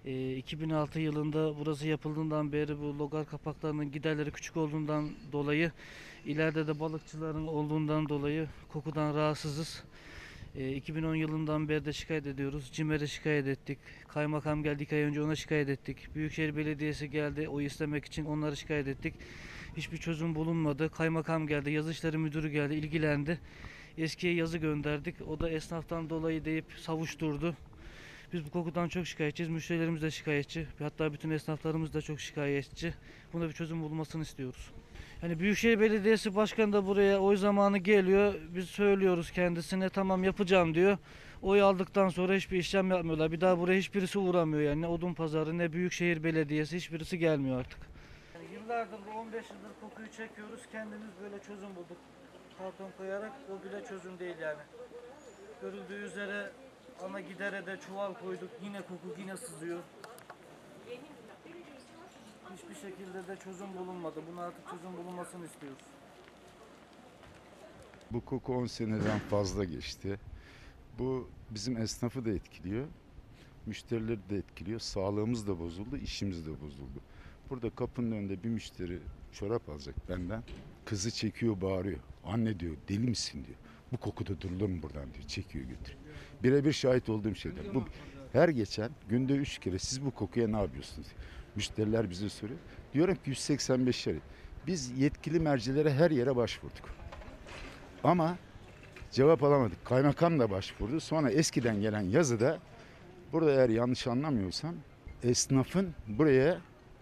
2006 yılında burası yapıldığından beri bu logar kapaklarının giderleri küçük olduğundan dolayı, ileride de balıkçıların olduğundan dolayı kokudan rahatsızız. 2010 yılından beri de şikayet ediyoruz. CİMER'e şikayet ettik. Kaymakam geldi 2 ay önce, ona şikayet ettik. Büyükşehir Belediyesi geldi oy istemek için, onları şikayet ettik. Hiçbir çözüm bulunmadı. Kaymakam geldi, yazı işleri müdürü geldi, ilgilendi. Eskiye yazı gönderdik. O da esnaftan dolayı deyip savuşturdu. Biz bu kokudan çok şikayetçiyiz. Müşterilerimiz de şikayetçi. Hatta bütün esnaflarımız da çok şikayetçi. Buna bir çözüm bulmasını istiyoruz. Yani Büyükşehir Belediyesi Başkanı da buraya oy zamanı geliyor. Biz söylüyoruz kendisine, tamam yapacağım diyor. Oy aldıktan sonra hiçbir işlem yapmıyorlar. Bir daha buraya hiçbirisi uğramıyor yani. Ne Odunpazarı ne Büyükşehir Belediyesi, hiçbirisi gelmiyor artık. Yani yıllardır, 15 yıldır kokuyu çekiyoruz. Kendimiz böyle çözüm bulduk. Karton koyarak, o bile çözüm değil yani. Görüldüğü üzere ana gidere de çuval koyduk. Yine koku yine sızıyor. Hiçbir şekilde de çözüm bulunmadı. Buna artık çözüm bulunmasını istiyoruz. Bu koku 10 seneden fazla geçti. Bu bizim esnafı da etkiliyor. Müşterileri de etkiliyor. Sağlığımız da bozuldu, işimiz de bozuldu. Burada kapının önünde bir müşteri çorap alacak benden. Kızı çekiyor, bağırıyor. Anne diyor, deli misin diyor. Bu kokuda durulur mu buradan diyor. Çekiyor götürüyor. Birebir şahit olduğum şeyler. Bu her geçen günde 3 kere siz bu kokuya ne yapıyorsunuz? Müşteriler bize soruyor. Diyorum ki 185 lira. Biz yetkili mercilere her yere başvurduk. Ama cevap alamadık. Kaymakam da başvurdu. Sonra eskiden gelen yazıda, burada eğer yanlış anlamıyorsam, esnafın buraya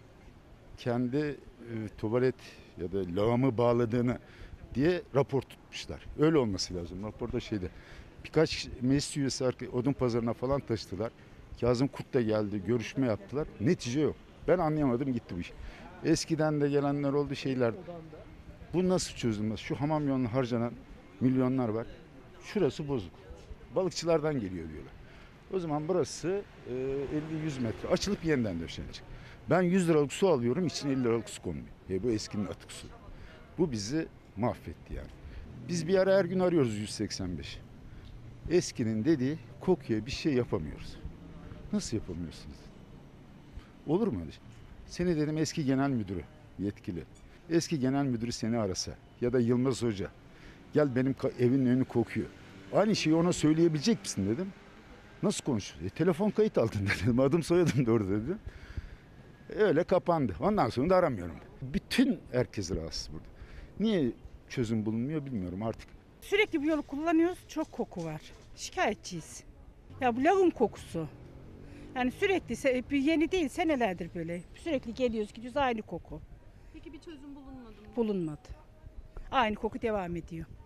kendi tuvalet ya da lağımı bağladığını diye rapor tutmuşlar. Öyle olması lazım. Raporda birkaç meclis üyesi Odunpazarı'na falan taşıdılar. Kazım Kurt da geldi, görüşme yaptılar. Netice yok. Ben anlayamadım, gitti bu iş. Eskiden de gelenler oldu şeyler. Bu nasıl çözülmez? Şu hamam yoluna harcanan milyonlar var. Şurası bozuk. Balıkçılardan geliyor diyorlar. O zaman burası 50-100 metre açılıp yeniden döşenecek. Ben 100 liralık su alıyorum, içine 50 liralık su konmuyor. Bu eskinin atık su. Bu bizi mahvetti yani. Biz bir ara her gün arıyoruz 185. Eskinin dediği kokuya bir şey yapamıyoruz. Nasıl yapamıyorsunuz? Olur mu öyle şey? Seni dedim eski genel müdürü, yetkili. Eski genel müdürü seni arasa ya da Yılmaz Hoca. Gel benim evin önü kokuyor. Aynı şeyi ona söyleyebilecek misin dedim. Nasıl konuşuyor? Telefon kayıt altında dedim. Adım soyadım da orada dedim. Öyle kapandı. Ondan sonra da aramıyorum. Bütün herkes rahatsız burada. Niye çözüm bulunmuyor bilmiyorum artık. Sürekli bu yolu kullanıyoruz. Çok koku var. Şikayetçiyiz. Ya bu lağım kokusu. Yani sürekli yeni değil, senelerdir böyle. Sürekli geliyoruz gidiyoruz, aynı koku. Peki bir çözüm bulunmadı mı? Bulunmadı. Aynı koku devam ediyor.